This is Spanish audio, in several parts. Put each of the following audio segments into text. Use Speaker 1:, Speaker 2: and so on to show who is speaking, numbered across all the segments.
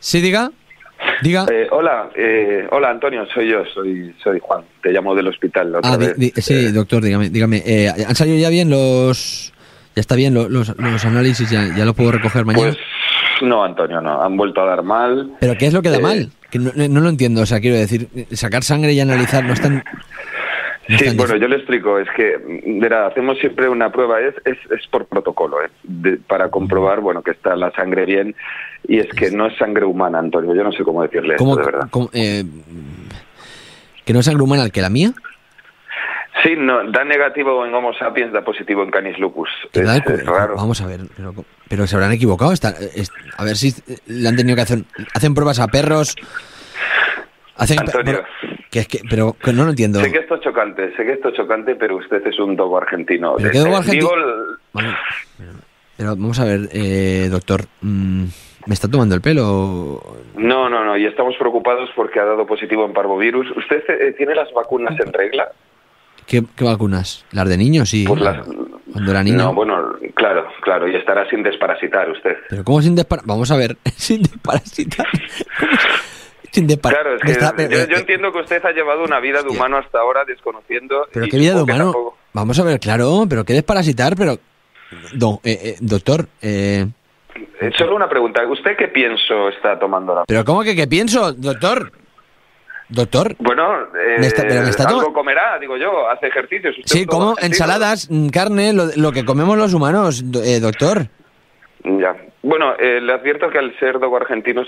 Speaker 1: Sí, diga. Diga.
Speaker 2: Hola Antonio, soy Juan, te llamo del hospital. Otra vez.
Speaker 1: Sí, doctor, dígame. ¿Han salido ya bien los... Ya está bien los análisis, ya los puedo recoger mañana?
Speaker 2: Pues no, Antonio, no, han vuelto a dar mal.
Speaker 1: ¿Pero qué es lo que da mal? Que no lo entiendo, o sea, quiero decir, sacar sangre y analizar no es tan...
Speaker 2: Sí, bueno, yo le explico, es que, verá, hacemos siempre una prueba, es por protocolo, para comprobar, bueno, que está la sangre bien, y es que no es sangre humana, Antonio, yo no sé cómo decirle esto, de verdad.
Speaker 1: ¿Que no es sangre humana, que la mía?
Speaker 2: Sí, no, da negativo en Homo sapiens, da positivo en Canis lupus. Es raro.
Speaker 1: Vamos a ver, pero se habrán equivocado, a ver si le han tenido que hacer... ¿Hacen pruebas a perros?
Speaker 2: Antonio...
Speaker 1: Pero que no lo entiendo.
Speaker 2: Sé que esto es chocante, pero usted es un dogo argentino.
Speaker 1: ¿Pero qué dogo argentino? Pero vamos a ver, doctor, ¿me está tomando el pelo?
Speaker 2: No, y estamos preocupados porque ha dado positivo en parvovirus. ¿Usted tiene las vacunas en regla?
Speaker 1: ¿Qué vacunas? ¿Las de niños? Sí.
Speaker 2: Pues
Speaker 1: cuando era niño.
Speaker 2: No, bueno, claro, y estará sin desparasitar usted.
Speaker 1: ¿Pero cómo sin desparasitar? Vamos a ver, sin desparasitar.
Speaker 2: Claro, es que yo entiendo que usted ha llevado una vida de humano hasta ahora desconociendo...
Speaker 1: ¿Pero qué vida de humano? Vamos a ver, claro, pero ¿qué desparasitar? Pero, doctor...
Speaker 2: Solo una pregunta, ¿usted qué pienso está tomando ahora?
Speaker 1: ¿Pero cómo que qué pienso, doctor? ¿Doctor?
Speaker 2: Bueno, algo comerá, digo yo, hace ejercicios.
Speaker 1: Sí, como ensaladas, carne, lo que comemos los humanos, doctor.
Speaker 2: Ya. Bueno, le advierto que al ser dogo argentino es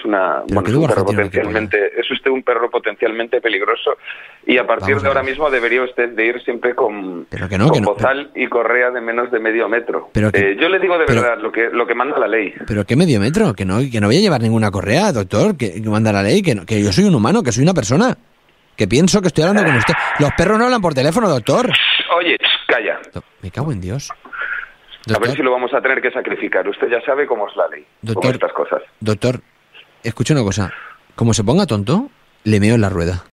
Speaker 2: es usted un perro potencialmente peligroso y a partir de ahora mismo debería usted de ir siempre con bozal y correa de menos de medio metro. Yo le digo de verdad lo que manda la ley.
Speaker 1: ¿Pero qué medio metro? Que no voy a llevar ninguna correa, doctor, que manda la ley, que yo soy un humano, que soy una persona. Que pienso que estoy hablando con usted. Los perros no hablan por teléfono, doctor.
Speaker 2: Oye, calla.
Speaker 1: Me cago en Dios.
Speaker 2: Doctor, a ver si lo vamos a tener que sacrificar. Usted ya sabe cómo es la ley, con estas cosas.
Speaker 1: Doctor, escuche una cosa. Como se ponga tonto, le meo en la rueda.